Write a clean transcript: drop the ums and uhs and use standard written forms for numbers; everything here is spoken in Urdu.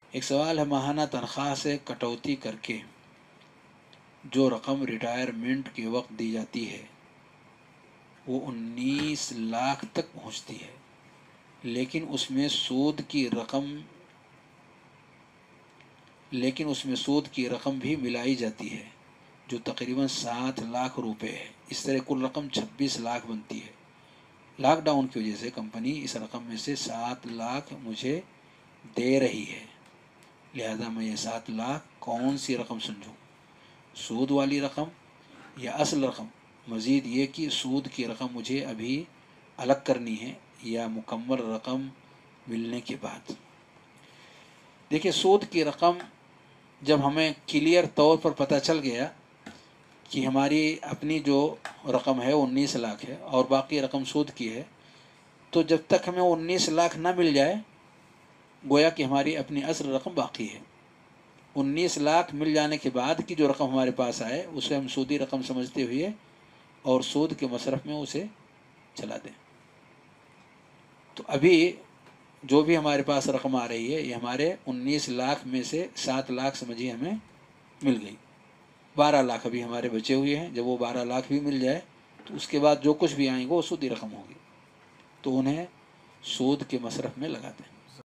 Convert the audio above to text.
ایک سوال ہے، ماہانہ تنخواہ سے کٹوتی کر کے جو رقم ریٹائرمنٹ کے وقت دی جاتی ہے وہ 19 لاکھ تک پہنچتی ہے، لیکن اس میں سود کی رقم بھی ملائی جاتی ہے جو تقریباً 7 لاکھ روپے ہے۔ اس طرح کل رقم 26 لاکھ بنتی ہے۔ لاک ڈاؤن کی وجہ سے کمپنی اس رقم میں سے 7 لاکھ مجھے دے رہی ہے، لہذا میں یہ 7 لاکھ کون سی رقم سمجھوں، سود والی رقم یا اصل رقم؟ مزید یہ کہ سود کی رقم مجھے ابھی الگ کرنی ہے یا مکمل رقم ملنے کے بعد؟ دیکھیے، سود کی رقم جب ہمیں کلیئر طور پر پتہ چل گیا کہ ہماری اپنی جو رقم ہے 19 لاکھ ہے اور باقی رقم سود کی ہے، تو جب تک ہمیں 19 لاکھ نہ مل جائے گویا کہ ہماری اپنی اصل رقم باقی ہے۔ 19 لاکھ مل جانے کے بعد کی جو رقم ہمارے پاس آئے اسے ہم سودی رقم سمجھتے ہوئے اور سود کے مصرف میں اسے چلا دیں۔ تو ابھی جو بھی ہمارے پاس رقم آ رہی ہے یہ ہمارے 19 لاکھ میں سے 7 لاکھ سمجھیے ہمیں مل گئی، 12 لاکھ ابھی ہمارے بچے ہوئے ہیں۔ جب وہ 12 لاکھ بھی مل جائے تو اس کے بعد جو کچھ بھی آئیں گے وہ سودی رقم ہوگی، تو انہیں سود کے مصرف میں لگا دیں۔